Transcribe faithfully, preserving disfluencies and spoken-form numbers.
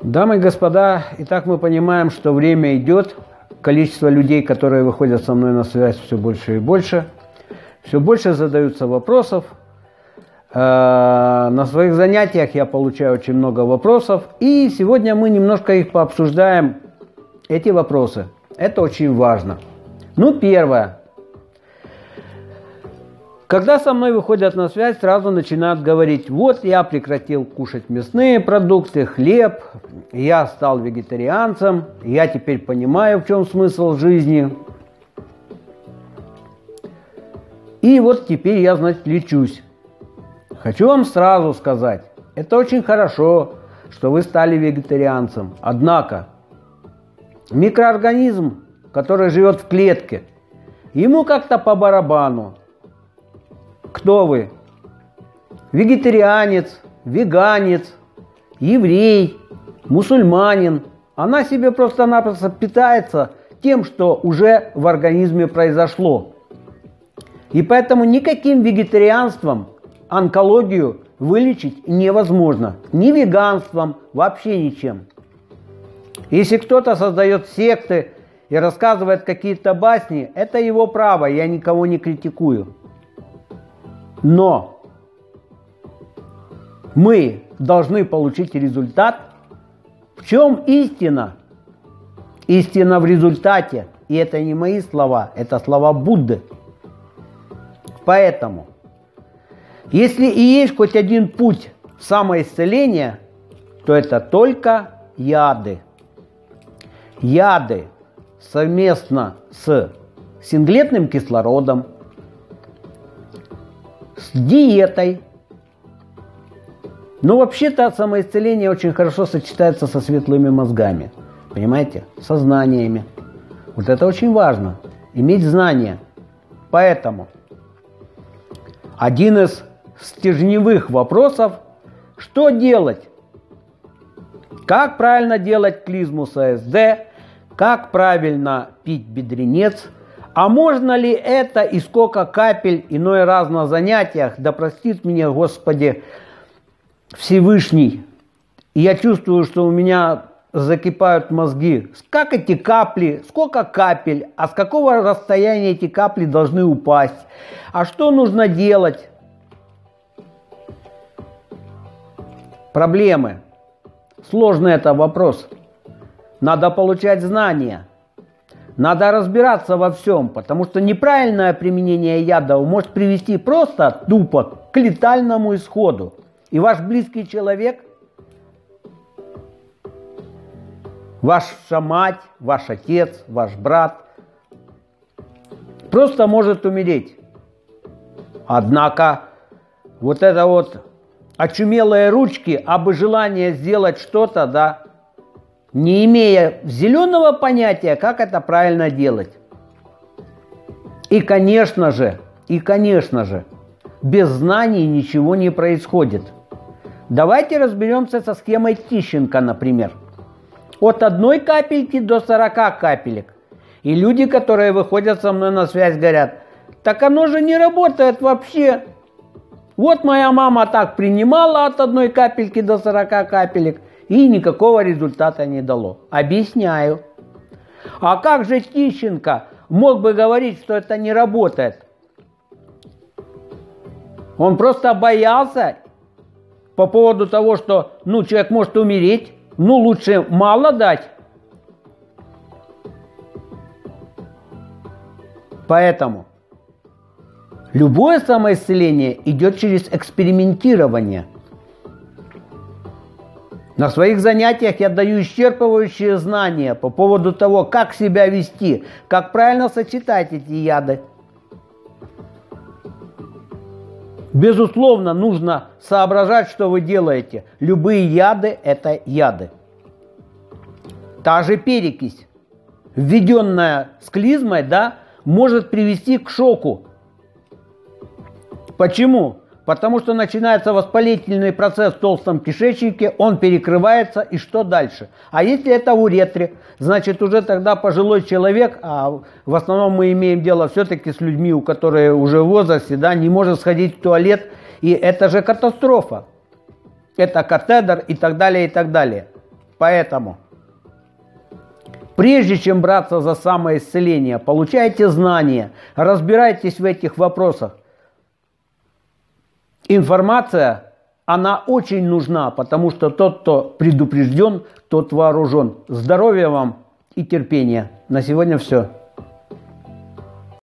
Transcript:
Дамы и господа, итак мы понимаем, что время идет, количество людей, которые выходят со мной на связь, все больше и больше, все больше задаются вопросов. На своих занятиях я получаю очень много вопросов, и сегодня мы немножко их пообсуждаем, эти вопросы. Это очень важно. Ну, первое. Когда со мной выходят на связь, сразу начинают говорить: вот я прекратил кушать мясные продукты, хлеб, я стал вегетарианцем, я теперь понимаю, в чем смысл жизни. И вот теперь я, значит, лечусь. Хочу вам сразу сказать, это очень хорошо, что вы стали вегетарианцем. Однако микроорганизм, который живет в клетке, ему как-то по барабану. Кто вы? Вегетарианец, веганец, еврей, мусульманин. Она себе просто-напросто питается тем, что уже в организме произошло. И поэтому никаким вегетарианством онкологию вылечить невозможно. Ни веганством, вообще ничем. Если кто-то создает секты и рассказывает какие-то басни, это его право, я никого не критикую. Но мы должны получить результат. В чем истина? Истина в результате. И это не мои слова, это слова Будды. Поэтому, если и есть хоть один путь самоисцеления, то это только яды. Яды совместно с синглетным кислородом, с диетой. Но вообще-то самоисцеление очень хорошо сочетается со светлыми мозгами. Понимаете? Со знаниями. Вот это очень важно. Иметь знания. Поэтому один из стержневых вопросов: что делать? Как правильно делать клизму эс а эс дэ? Как правильно пить бедренец? А можно ли это и сколько капель иной раз на занятиях? Да простит меня, Господи, Всевышний. И я чувствую, что у меня закипают мозги. Как эти капли, сколько капель, а с какого расстояния эти капли должны упасть? А что нужно делать? Проблемы. Сложный это вопрос. Надо получать знания. Надо разбираться во всем, потому что неправильное применение яда может привести просто тупо к летальному исходу. И ваш близкий человек, ваша мать, ваш отец, ваш брат просто может умереть. Однако вот это вот очумелые ручки, абы желание сделать что-то, да, не имея зеленого понятия, как это правильно делать. И, конечно же, и, конечно же, без знаний ничего не происходит. Давайте разберемся со схемой Тищенко, например. От одной капельки до сорока капелек. И люди, которые выходят со мной на связь, говорят: так оно же не работает вообще. Вот моя мама так принимала от одной капельки до сорока капелек, и никакого результата не дало. Объясняю. А как же Тищенко мог бы говорить, что это не работает? Он просто боялся по поводу того, что ну, человек может умереть, ну лучше мало дать. Поэтому любое самоисцеление идет через экспериментирование. На своих занятиях я даю исчерпывающие знания по поводу того, как себя вести, как правильно сочетать эти яды. Безусловно, нужно соображать, что вы делаете. Любые яды – это яды. Та же перекись, введенная с клизмой, да, может привести к шоку. Почему? Потому что начинается воспалительный процесс в толстом кишечнике, он перекрывается, и что дальше? А если это в уретре, значит уже тогда пожилой человек, а в основном мы имеем дело все-таки с людьми, у которых уже в возрасте, да, не может сходить в туалет, и это же катастрофа. Это катедр и так далее, и так далее. Поэтому, прежде чем браться за самоисцеление, получайте знания, разбирайтесь в этих вопросах. Информация, она очень нужна, потому что тот, кто предупрежден, тот вооружен. Здоровья вам и терпения. На сегодня все.